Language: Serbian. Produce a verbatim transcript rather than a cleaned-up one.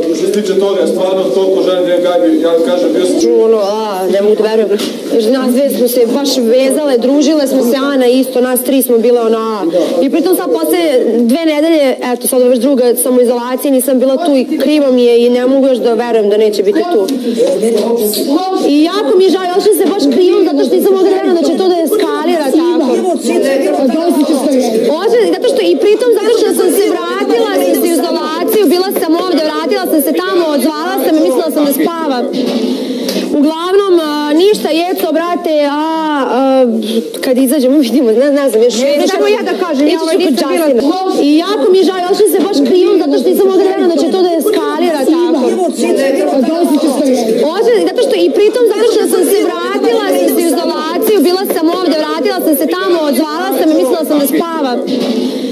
što se tiče toga, stvarno toliko želim da Gabi, ja kažem, bio sam... Ono, a, ne mogu da verujem. Nas dve smo se baš vezale, družile smo se, Ana isto, nas tri smo bile ona. I pritom sad posle dve nedelje, eto sad već druga samoizolacija, nisam bila tu i krivo mi je i ne mogu još da verujem da neće biti tu. I jako mi je žao, još se baš krivom zato što nisam mogla da verujem da će to da eskalira tako. Ože, zato što i pritom zato što sam se vratila iz izolaciju, bila sam ovde, vratila sam se tamo, odzvala sam i mislila sam da spavam. Uglavnom, ništa, Jeco, brate, a kad izađemo vidimo, ne znam, još ne znam ja da kažem, ja ovaj nisam bila. I jako mi je žao, još se baš krivom zato što nisam mogla da verujem da će to da eskalira tako. Ože, zato što i pritom zato što sam se vratila iz izolaciju, bila sam ovde, vratila sam se tamo, odzvala sam i mislila sam da spavam.